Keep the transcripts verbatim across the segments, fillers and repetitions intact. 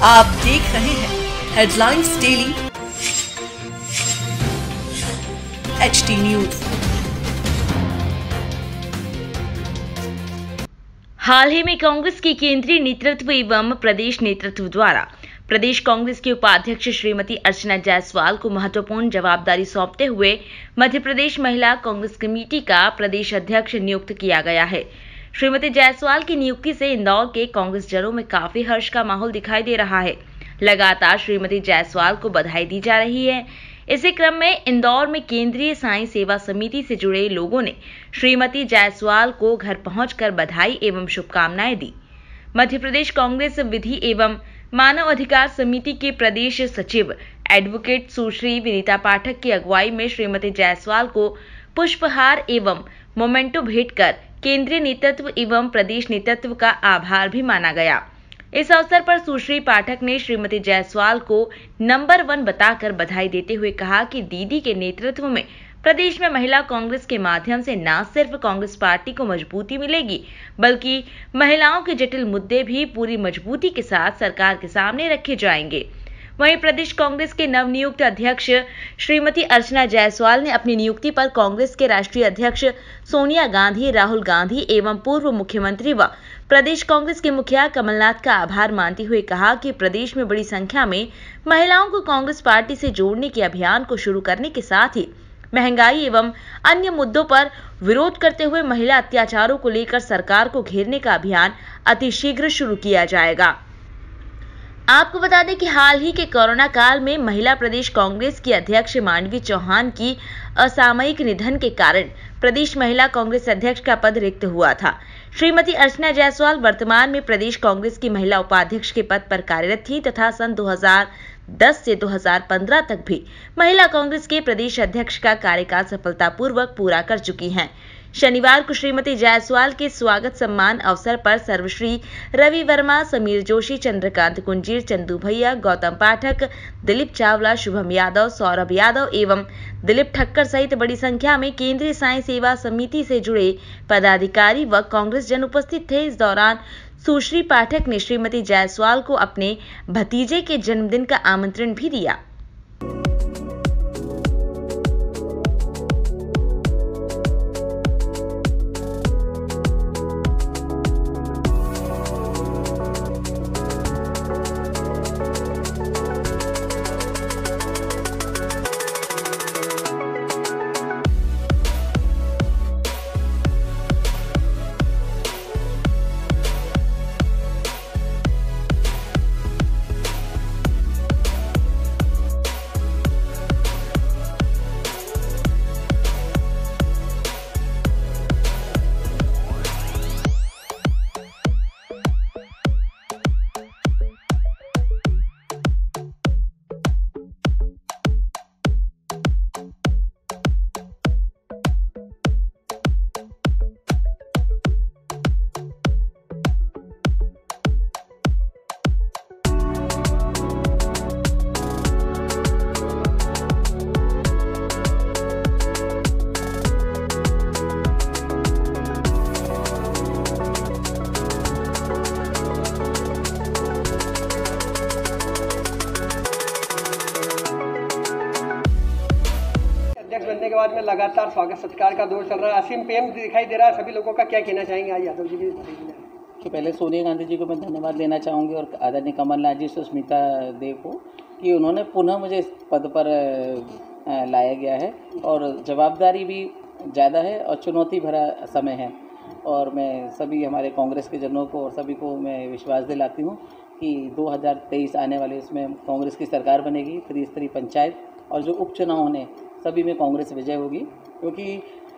आप देख रहे हैं headlines daily H T news. हाल ही में कांग्रेस की केंद्रीय नेतृत्व एवं प्रदेश नेतृत्व द्वारा प्रदेश कांग्रेस के उपाध्यक्ष श्रीमती अर्चना जायसवाल को महत्वपूर्ण जवाबदारी सौंपते हुए मध्य प्रदेश महिला कांग्रेस कमेटी का प्रदेश अध्यक्ष नियुक्त किया गया है। श्रीमती जायसवाल की नियुक्ति से इंदौर के कांग्रेस जनों में काफी हर्ष का माहौल दिखाई दे रहा है। लगातार श्रीमती जायसवाल को बधाई दी जा रही है। इसी क्रम में इंदौर में केंद्रीय साईं सेवा समिति से जुड़े लोगों ने श्रीमती जायसवाल को घर पहुंचकर बधाई एवं शुभकामनाएं दी। मध्य प्रदेश कांग्रेस विधि एवं मानव अधिकार समिति के प्रदेश सचिव एडवोकेट सुश्री विनीता पाठक की अगुवाई में श्रीमती जायसवाल को पुष्पहार एवं मोमेंटो भेंट कर केंद्रीय नेतृत्व एवं प्रदेश नेतृत्व का आभार भी माना गया। इस अवसर पर सुश्री पाठक ने श्रीमती जायसवाल को नंबर वन बताकर बधाई देते हुए कहा कि दीदी के नेतृत्व में प्रदेश में महिला कांग्रेस के माध्यम से न सिर्फ कांग्रेस पार्टी को मजबूती मिलेगी, बल्कि महिलाओं के जटिल मुद्दे भी पूरी मजबूती के साथ सरकार के सामने रखे जाएंगे। वहीं प्रदेश कांग्रेस के नवनियुक्त अध्यक्ष श्रीमती अर्चना जायसवाल ने अपनी नियुक्ति पर कांग्रेस के राष्ट्रीय अध्यक्ष सोनिया गांधी, राहुल गांधी एवं पूर्व मुख्यमंत्री व प्रदेश कांग्रेस के मुखिया कमलनाथ का आभार मानते हुए कहा कि प्रदेश में बड़ी संख्या में महिलाओं को कांग्रेस पार्टी से जोड़ने के अभियान को शुरू करने के साथ ही महंगाई एवं अन्य मुद्दों पर विरोध करते हुए महिला अत्याचारों को लेकर सरकार को घेरने का अभियान अतिशीघ्र शुरू किया जाएगा। आपको बता दें कि हाल ही के कोरोना काल में महिला प्रदेश कांग्रेस की अध्यक्ष मांडवी चौहान की असामयिक निधन के कारण प्रदेश महिला कांग्रेस अध्यक्ष का पद रिक्त हुआ था। श्रीमती अर्चना जायसवाल वर्तमान में प्रदेश कांग्रेस की महिला उपाध्यक्ष के पद पर कार्यरत थी तथा सन दो हज़ार दस से दो हज़ार पंद्रह तक भी महिला कांग्रेस के प्रदेश अध्यक्ष का कार्यकाल सफलतापूर्वक पूरा कर चुकी हैं। शनिवार को श्रीमती जायसवाल के स्वागत सम्मान अवसर पर सर्वश्री रवि वर्मा, समीर जोशी, चंद्रकांत कुंजीर, चंदू भैया, गौतम पाठक, दिलीप चावला, शुभम यादव, सौरभ यादव एवं दिलीप ठक्कर सहित बड़ी संख्या में केंद्रीय साईं सेवा समिति से जुड़े पदाधिकारी व कांग्रेस जन उपस्थित थे। इस दौरान सुश्री पाठक ने श्रीमती जायसवाल को अपने भतीजे के जन्मदिन का आमंत्रण भी दिया। बनने के बाद में लगातार स्वागत सत्कार का दौर चल रहा है, असीम प्रेम दिखाई दे रहा है सभी लोगों का। क्या कहना चाहेंगे आज यादव जी की? कि पहले सोनिया गांधी जी को मैं धन्यवाद देना चाहूँगी और आदरणीय कमलनाथ जी, सुष्मिता देव को कि उन्होंने पुनः मुझे इस पद पर लाया गया है और जवाबदारी भी ज़्यादा है और चुनौती भरा समय है। और मैं सभी हमारे कांग्रेस के जनों को और सभी को मैं विश्वास दिलाती हूँ कि दो हज़ार तेईस आने वाले इसमें कांग्रेस की सरकार बनेगी, त्रिस्तरीय पंचायत और जो उपचुनाव होने सभी में कांग्रेस विजय होगी, क्योंकि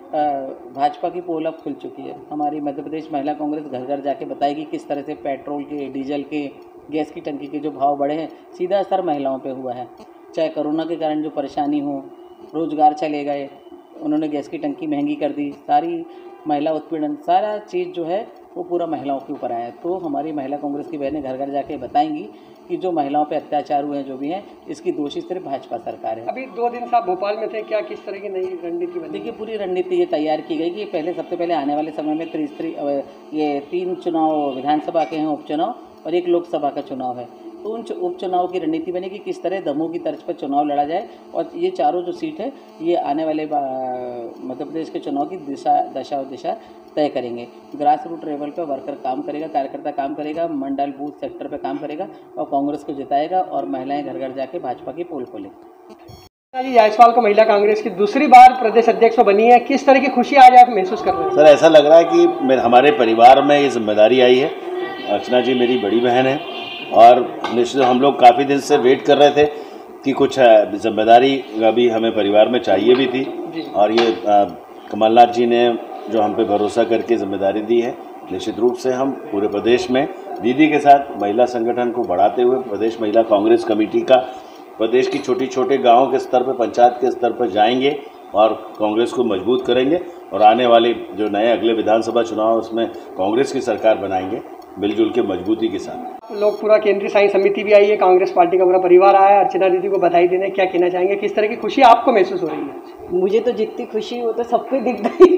भाजपा की पोल अब खुल चुकी है। हमारी मध्य प्रदेश महिला कांग्रेस घर घर जाके बताएगी किस तरह से पेट्रोल के, डीजल के, गैस की टंकी के जो भाव बढ़े हैं सीधा असर महिलाओं पे हुआ है। चाहे कोरोना के कारण जो परेशानी हो, रोजगार चले गए, उन्होंने गैस की टंकी महंगी कर दी, सारी महिला उत्पीड़न, सारा चीज़ जो है वो पूरा महिलाओं के ऊपर आया है। तो हमारी महिला कांग्रेस की बहनें घर घर जाके बताएंगी कि जो महिलाओं पे अत्याचार हुए हैं, जो भी हैं, इसकी दोषी सिर्फ भाजपा सरकार है। अभी दो दिन से आप भोपाल में थे, क्या किस तरह की नई रणनीति बनी? देखिए, पूरी रणनीति ये तैयार की गई कि पहले सबसे पहले आने वाले समय में त्रिस्तरीय ये तीन चुनाव विधानसभा के हैं उपचुनाव और एक लोकसभा का चुनाव है। उन उपचुनाव की रणनीति बनेगी, किस तरह दमोह की तर्ज पर चुनाव लड़ा जाए। और ये चारों जो सीट है ये आने वाले मध्य प्रदेश के चुनाव की दिशा दशा और दिशा तय करेंगे। ग्रास रूट लेवल पर वर्कर काम करेगा, कार्यकर्ता काम करेगा, मंडल बूथ सेक्टर पे काम करेगा और कांग्रेस को जिताएगा और महिलाएं घर घर जाके भाजपा की पोल खोलेंगी। जी जायसवाल को महिला कांग्रेस की दूसरी बार प्रदेश अध्यक्ष बनी है, किस तरह की खुशी आज आप महसूस कर रहे हैं? सर ऐसा लग रहा है कि हमारे परिवार में ये जिम्मेदारी आई है। अर्चना जी मेरी बड़ी बहन है और निश्चित हम लोग काफ़ी दिन से वेट कर रहे थे कि कुछ जिम्मेदारी अभी हमें परिवार में चाहिए भी थी और ये कमलनाथ जी ने जो हम पे भरोसा करके जिम्मेदारी दी है, निश्चित रूप से हम पूरे प्रदेश में दीदी के साथ महिला संगठन को बढ़ाते हुए प्रदेश महिला कांग्रेस कमेटी का प्रदेश की छोटी छोटे गाँव के स्तर पर, पंचायत के स्तर पर जाएंगे और कांग्रेस को मजबूत करेंगे और आने वाले जो नए अगले विधानसभा चुनाव उसमें कांग्रेस की सरकार बनाएंगे मिलजुल के मजबूती के साथ। लोग पूरा केंद्रीय साई समिति भी आई है, कांग्रेस पार्टी का पूरा परिवार आया है, अर्चना दीदी को बधाई देने क्या कहना चाहेंगे, किस तरह की खुशी आपको महसूस हो रही है? मुझे तो जितनी खुशी वो तो सबको दिख गई।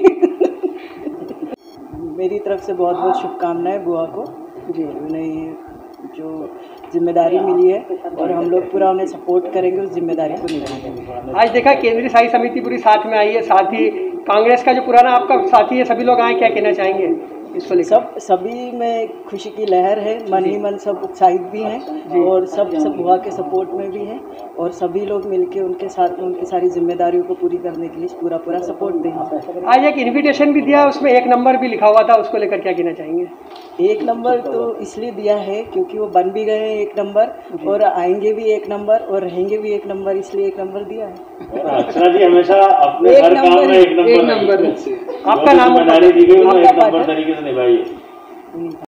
मेरी तरफ से बहुत बहुत शुभकामनाएं बुआ को, जी उन्हें जो जिम्मेदारी मिली है और हम लोग पूरा उन्हें सपोर्ट करेंगे उस जिम्मेदारी को निभाने। आज देखा केंद्रीय साई समिति पूरी साथ में आई है, साथ ही कांग्रेस का जो पुराना आपका साथी है, सभी लोग आए, क्या कहना चाहेंगे इसको लेकर? सब सभी में खुशी की लहर है, मन ही मन सब उत्साहित भी हैं और सब सब बुआ के सपोर्ट में भी हैं और सभी लोग मिलके उनके साथ उनकी सारी जिम्मेदारियों को पूरी करने के लिए पूरा पूरा सपोर्ट देंगे। आज एक इन्विटेशन भी दिया, उसमें एक नंबर भी लिखा हुआ था, उसको लेकर क्या कहना चाहेंगे? एक नंबर तो इसलिए दिया है क्योंकि वो बन भी गए हैं एक नंबर और आएंगे भी एक नंबर और रहेंगे भी एक नंबर, इसलिए एक नंबर दिया है। अर्चना जी हमेशा अपने हर काम में एक नंबर, आपका नाम दी गई, एक नंबर तरीके से निभाई है।